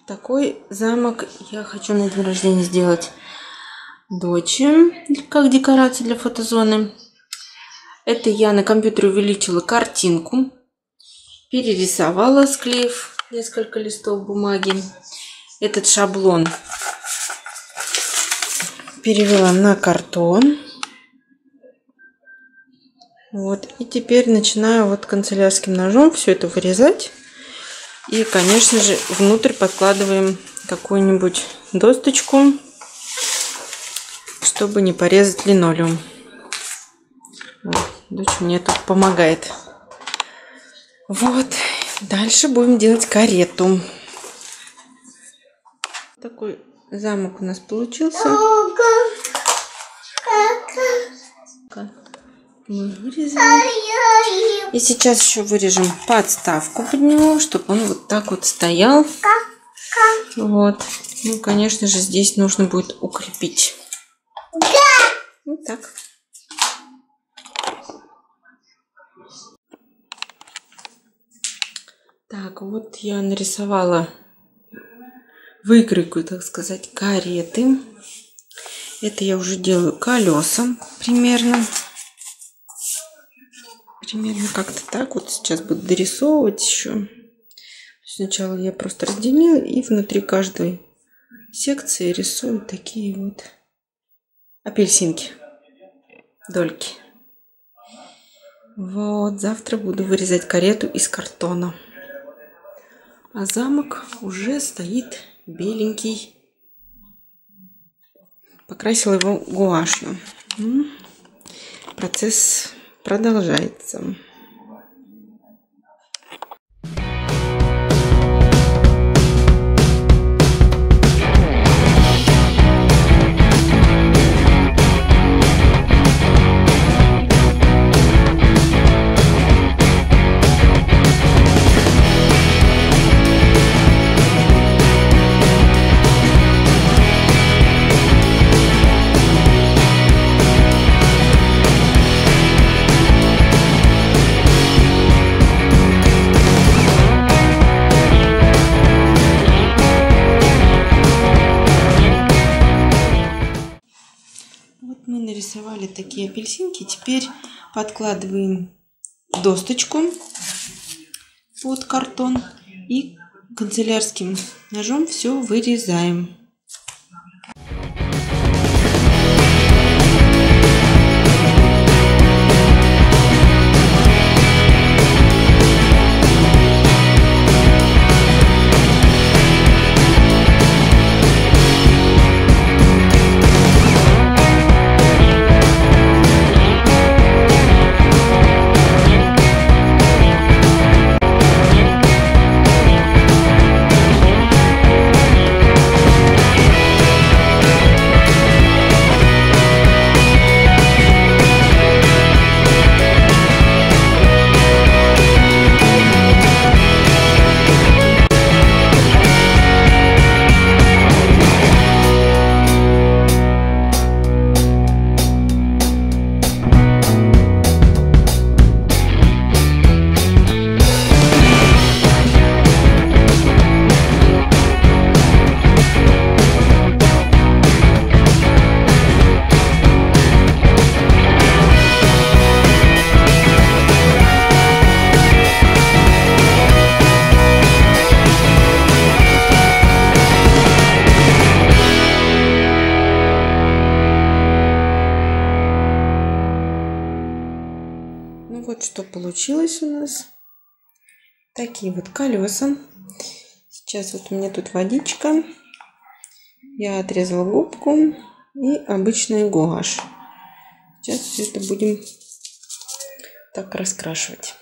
Такой замок я хочу на день рождения сделать дочери, как декорация для фотозоны. Это я на компьютере увеличила картинку, перерисовала, склеив несколько листов бумаги. Этот шаблон перевела на картон. Вот. И теперь начинаю вот канцелярским ножом все это вырезать. И, конечно же, внутрь подкладываем какую-нибудь досточку, чтобы не порезать линолеум. Вот. Дочь мне тут помогает. Вот. Дальше будем делать карету. Такой замок у нас получился. Мы вырезали. И сейчас еще вырежем подставку под него, чтобы он вот так вот стоял. Вот. Ну, конечно же, здесь нужно будет укрепить. Вот так. Так, вот я нарисовала выкройку, так сказать, кареты. Это я уже делаю колеса примерно. Примерно как-то так. Вот сейчас буду дорисовывать еще. Сначала я просто разделила и внутри каждой секции рисую такие вот апельсинки, дольки. Вот, завтра буду вырезать карету из картона. А замок уже стоит беленький. Покрасила его гуашью. Процесс продолжается. Мы нарисовали такие апельсинки. Теперь подкладываем досточку под картон и канцелярским ножом все вырезаем. Вот что получилось у нас. Такие вот колеса. Сейчас вот у меня тут водичка. Я отрезала губку и обычный гуашь. Сейчас все это будем так раскрашивать.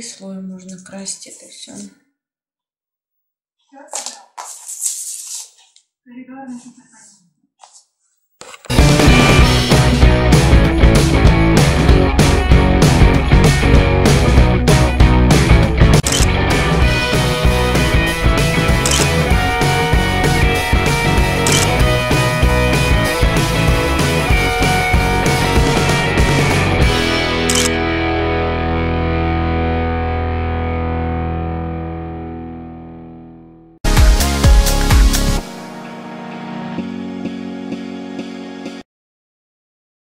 слоем можно красить это все.